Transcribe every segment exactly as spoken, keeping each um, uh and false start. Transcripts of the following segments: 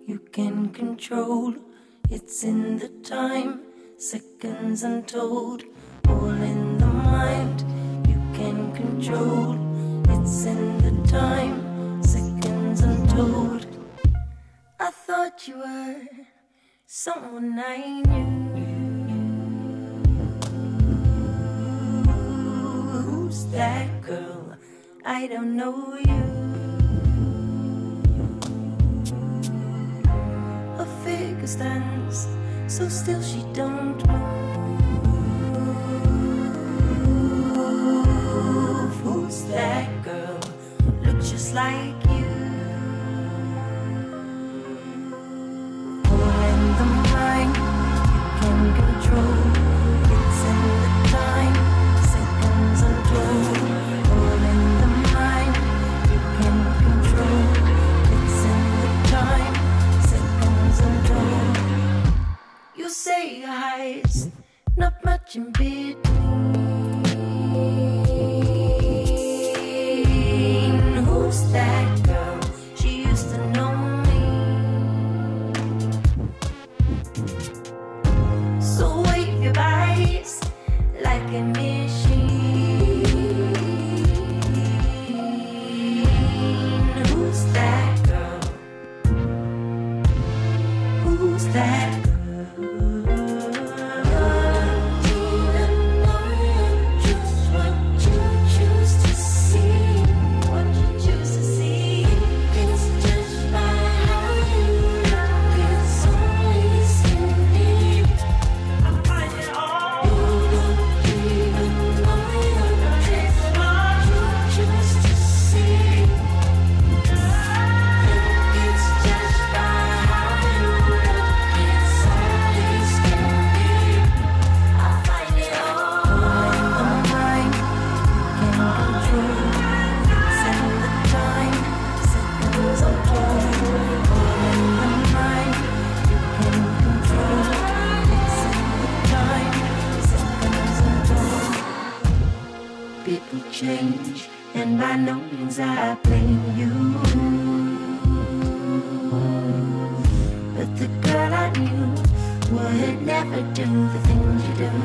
you can control. It's in the time, seconds untold, all in the mind, you can control. It's in the time, seconds untold. I thought you were someone I knew. Who's that girl? I don't know you. Her figure stands so still she don't move. Who's that girl? Looks just like you. All in the mind, you can control. It's in the time, seconds untold. All in the mind, you can control. It's in the time, seconds untold. You say your highs, not much in between. Who's that girl? She used to know me. So wave your eyes like a machine. Who's that girl? Who's that girl? It will change, and by no means I blame you. But the girl I knew would never do the things you do.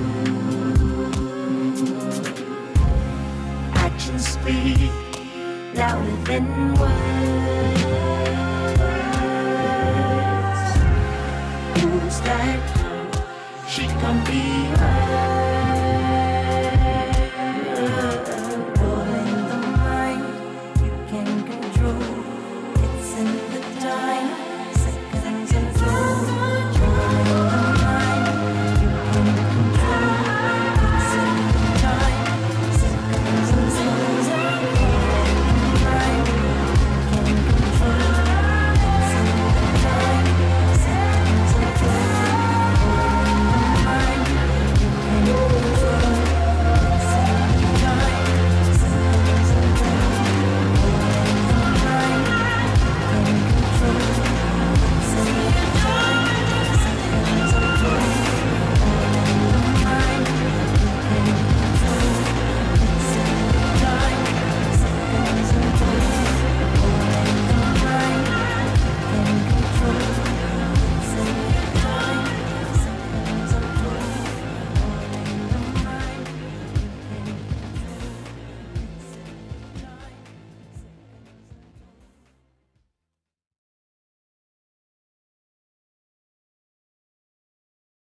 Actions speak louder than words. Who's that girl? She can't be her.